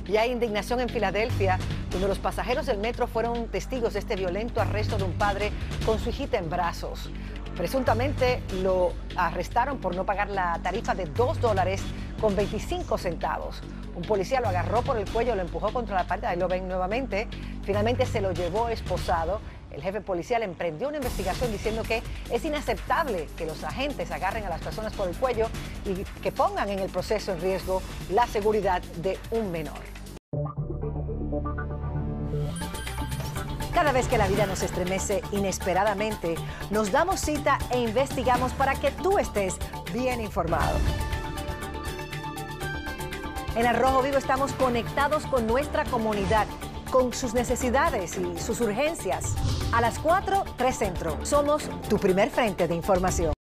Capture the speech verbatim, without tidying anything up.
Y hay indignación en Filadelfia, donde los pasajeros del metro fueron testigos de este violento arresto de un padre con su hijita en brazos. Presuntamente lo arrestaron por no pagar la tarifa de dos dólares con veinticinco centavos. Un policía lo agarró por el cuello, lo empujó contra la pared, ahí lo ven nuevamente. Finalmente se lo llevó esposado. El jefe policial emprendió una investigación diciendo que es inaceptable que los agentes agarren a las personas por el cuello y que pongan en el proceso en riesgo la seguridad de un menor. Cada vez que la vida nos estremece inesperadamente, nos damos cita e investigamos para que tú estés bien informado. En Al Rojo Vivo estamos conectados con nuestra comunidad, con sus necesidades y sus urgencias. A las cuatro, tres Centro. Somos tu primer frente de información.